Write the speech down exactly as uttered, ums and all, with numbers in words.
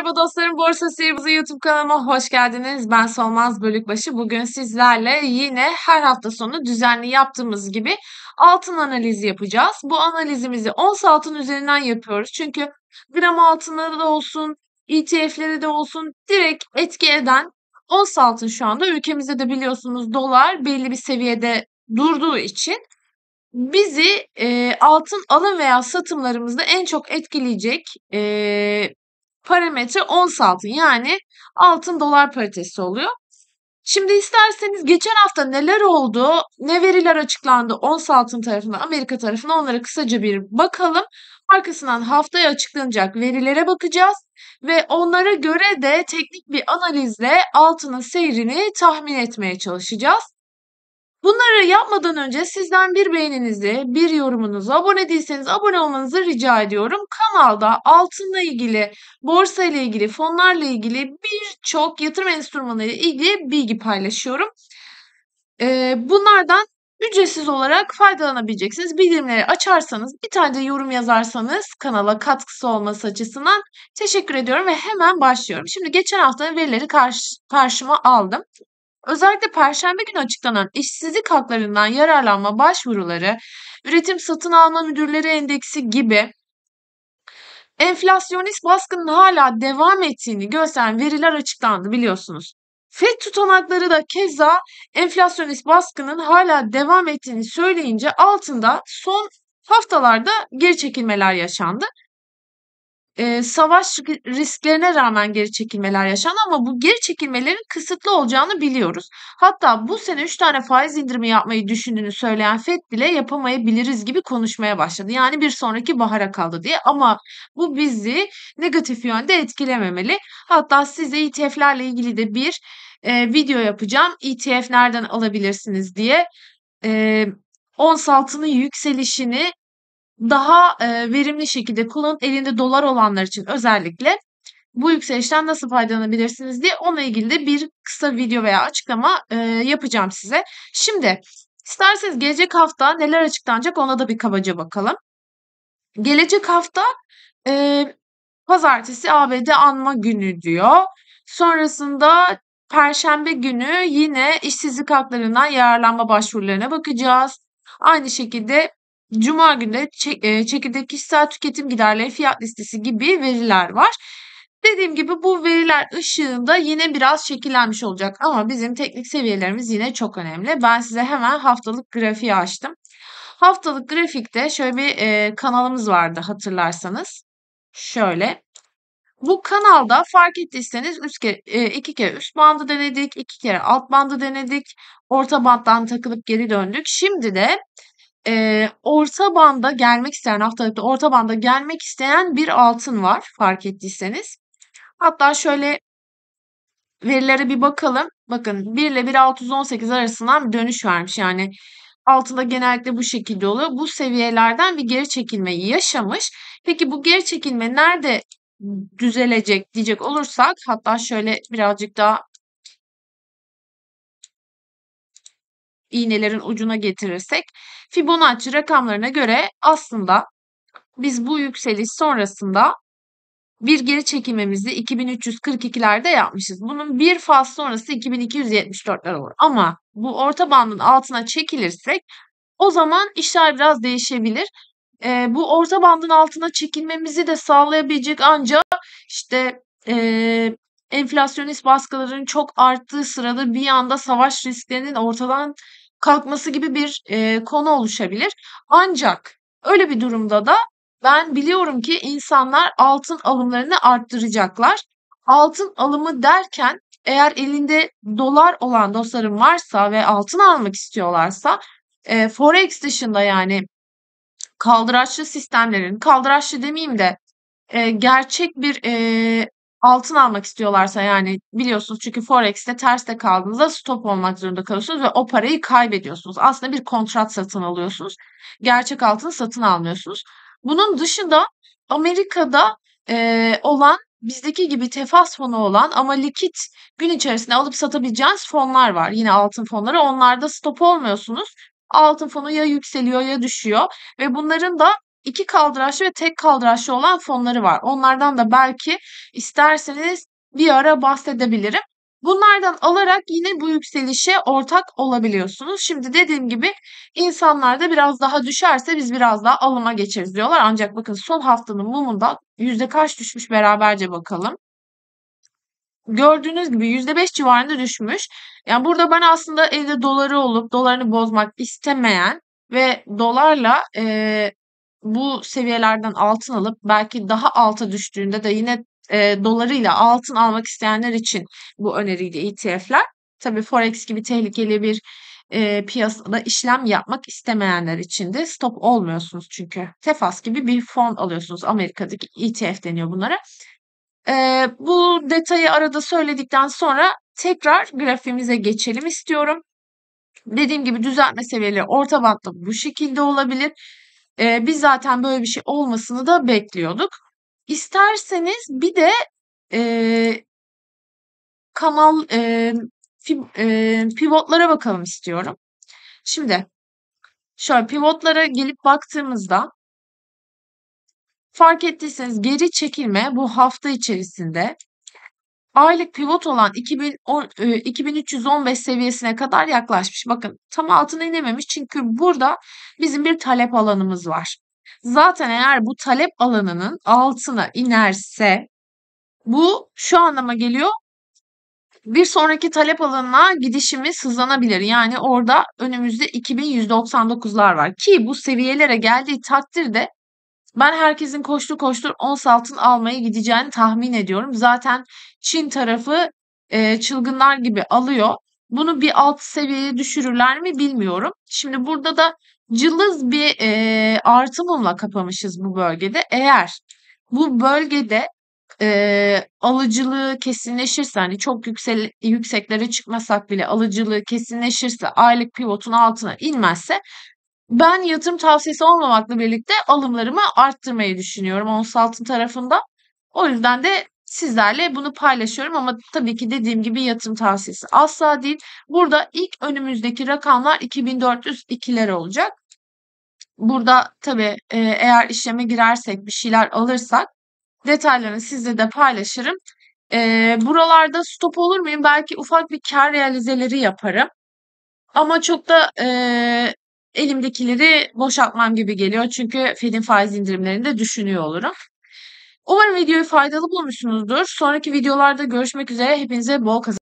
Merhaba dostlarım, Borsa Sihirbazu YouTube kanalıma hoş geldiniz. Ben Solmaz Bölükbaşı. Bugün sizlerle yine her hafta sonu düzenli yaptığımız gibi altın analizi yapacağız. Bu analizimizi ons altın üzerinden yapıyoruz. Çünkü gram altınları da olsun, E T F'leri de olsun direkt etki eden ons altın şu anda ülkemizde de biliyorsunuz dolar belli bir seviyede durduğu için bizi, eee, altın alım veya satımlarımızda en çok etkileyecek, eee, parametre ons altın. Yani altın dolar paritesi oluyor. Şimdi isterseniz geçen hafta neler oldu, ne veriler açıklandı ons altın tarafında, Amerika tarafında onlara kısaca bir bakalım. Arkasından haftaya açıklanacak verilere bakacağız ve onlara göre de teknik bir analizle altının seyrini tahmin etmeye çalışacağız. Bunları yapmadan önce sizden bir beğeninizi, bir yorumunuzu, abone değilseniz abone olmanızı rica ediyorum. Kanalda altınla ilgili, borsa ile ilgili, fonlarla ilgili birçok yatırım enstrümanı ile ilgili bilgi paylaşıyorum. Ee, bunlardan ücretsiz olarak faydalanabileceksiniz. Bildirimleri açarsanız, bir tane de yorum yazarsanız kanala katkısı olması açısından teşekkür ediyorum ve hemen başlıyorum. Şimdi geçen haftanın verileri karşı, karşıma aldım. Özellikle Perşembe günü açıklanan işsizlik haklarından yararlanma başvuruları, üretim satın alma müdürleri endeksi gibi enflasyonist baskının hala devam ettiğini gösteren veriler açıklandı biliyorsunuz. Fed tutanakları da keza enflasyonist baskının hala devam ettiğini söyleyince altında son haftalarda geri çekilmeler yaşandı. Eee, savaş risklerine rağmen geri çekilmeler yaşandı ama bu geri çekilmelerin kısıtlı olacağını biliyoruz. Hatta bu sene üç tane faiz indirimi yapmayı düşündüğünü söyleyen Fed bile yapamayabiliriz gibi konuşmaya başladı. Yani bir sonraki bahara kaldı diye ama bu bizi negatif yönde etkilememeli. Hatta size E T F'lerle ilgili de bir eee, video yapacağım. E T F nereden alabilirsiniz diye. Eee ons altının yükselişini daha, eee, verimli şekilde kullanıp elinde dolar olanlar için özellikle bu yükselişten nasıl faydalanabilirsiniz diye onunla ilgili de bir kısa video veya açıklama, eee, yapacağım size. Şimdi isterseniz gelecek hafta neler açıklanacak ona da bir kabaca bakalım. Gelecek hafta, eee, pazartesi A B D anma günü diyor. Sonrasında perşembe günü yine işsizlik haklarından yararlanma başvurularına bakacağız. Aynı şekilde cuma günü de çe eee, çekirdek kişisel tüketim giderleri fiyat listesi gibi veriler var. Dediğim gibi bu veriler ışığında yine biraz şekillenmiş olacak ama bizim teknik seviyelerimiz yine çok önemli. Ben size hemen haftalık grafiği açtım. Haftalık grafikte şöyle bir, eee, kanalımız vardı hatırlarsanız. Şöyle. Bu kanalda fark ettiyseniz üç kere, eee, iki kere üst bandı denedik, iki kere alt bandı denedik. Orta banddan takılıp geri döndük. Şimdi de eee, orta banda gelmek isteyen, haftalıkta orta banda gelmek isteyen bir altın var fark ettiyseniz. Hatta şöyle verilere bir bakalım. Bakın bir ile bir bin altı yüz on sekiz arasından bir dönüş vermiş. Yani altında genellikle bu şekilde oluyor. Bu seviyelerden bir geri çekilme yaşamış. Peki bu geri çekilme nerede düzelecek diyecek olursak hatta şöyle birazcık daha iğnelerin ucuna getirirsek Fibonacci rakamlarına göre aslında biz bu yükseliş sonrasında bir geri çekilmemizi iki bin üç yüz kırk ikilerde yapmışız. Bunun bir faz sonrası iki bin iki yüz yetmiş dörtler olur. Ama bu orta bandın altına çekilirsek o zaman işler biraz değişebilir. Eee, bu orta bandın altına çekilmemizi de sağlayabilecek ancak işte eee, enflasyonist baskıların çok arttığı sırada bir anda savaş risklerinin ortadan kalkması gibi bir eee, konu oluşabilir. Ancak öyle bir durumda da ben biliyorum ki insanlar altın alımlarını arttıracaklar. Altın alımı derken eğer elinde dolar olan dostlarım varsa ve altın almak istiyorlarsa eee, Forex dışında yani kaldıraçlı sistemlerin, kaldıraçlı demeyeyim de eee, gerçek bir eee, altın almak istiyorlarsa yani biliyorsunuz çünkü Forex'te terste kaldığınızda stop olmak zorunda kalıyorsunuz ve o parayı kaybediyorsunuz. Aslında bir kontrat satın alıyorsunuz. Gerçek altın satın almıyorsunuz. Bunun dışında Amerika'da eee, olan bizdeki gibi tefas fonu olan ama likit gün içerisinde alıp satabileceğiniz fonlar var. Yine altın fonları. Onlarda stop olmuyorsunuz. Altın fonu ya yükseliyor ya düşüyor ve bunların da iki kaldıraçlı ve tek kaldıraçlı olan fonları var. Onlardan da belki isterseniz bir ara bahsedebilirim. Bunlardan alarak yine bu yükselişe ortak olabiliyorsunuz. Şimdi dediğim gibi insanlar da biraz daha düşerse biz biraz daha alıma geçeriz diyorlar. Ancak bakın son haftanın mumunda yüzde kaç düşmüş beraberce bakalım. Gördüğünüz gibi yüzde beş civarında düşmüş. Yani burada ben aslında evde doları olup dolarını bozmak istemeyen ve dolarla eee, bu seviyelerden altın alıp belki daha alta düştüğünde de yine eee, dolarıyla altın almak isteyenler için bu öneriydi E T F'ler. Tabii Forex gibi tehlikeli bir eee, piyasada işlem yapmak istemeyenler için de stop olmuyorsunuz çünkü. Tefas gibi bir fon alıyorsunuz. Amerika'daki E T F deniyor bunlara. Eee, bu detayı arada söyledikten sonra tekrar grafiğimize geçelim istiyorum. Dediğim gibi düzeltme seviyeleri orta bantta bu şekilde olabilir. Eee, biz zaten böyle bir şey olmasını da bekliyorduk. İsterseniz bir de eee, kanal eee, fi- eee, pivotlara bakalım istiyorum. Şimdi şöyle pivotlara gelip baktığımızda fark ettiyseniz geri çekilme bu hafta içerisinde aylık pivot olan iki bin on, e, iki bin üç yüz on beş seviyesine kadar yaklaşmış. Bakın tam altına inememiş çünkü burada bizim bir talep alanımız var. Zaten eğer bu talep alanının altına inerse bu şu anlama geliyor. Bir sonraki talep alanına gidişimiz hızlanabilir. Yani orada önümüzde iki bin yüz doksan dokuzlar var ki bu seviyelere geldiği takdirde ben herkesin koştur koştur ons altın almaya gideceğini tahmin ediyorum. Zaten Çin tarafı e, çılgınlar gibi alıyor. Bunu bir alt seviyeye düşürürler mi bilmiyorum. Şimdi burada da cılız bir e, artı mumla kapamışız bu bölgede. Eğer bu bölgede e, alıcılığı kesinleşirse hani çok yüksel, yükseklere çıkmasak bile alıcılığı kesinleşirse aylık pivotun altına inmezse ben yatırım tavsiyesi olmamakla birlikte alımlarımı arttırmayı düşünüyorum ons altın tarafında. O yüzden de sizlerle bunu paylaşıyorum ama tabii ki dediğim gibi yatırım tavsiyesi asla değil. Burada ilk önümüzdeki rakamlar iki bin dört yüz ikiler olacak. Burada tabii e, eğer işleme girersek bir şeyler alırsak detaylarını sizle de paylaşırım. E, buralarda stop olur muyum? Belki ufak bir kar realizeleri yaparım. Ama çok da eee, elimdekileri boşaltmam gibi geliyor. Çünkü Fed'in faiz indirimlerini de düşünüyor olurum. Umarım videoyu faydalı bulmuşsunuzdur. Sonraki videolarda görüşmek üzere. Hepinize bol kazançlar.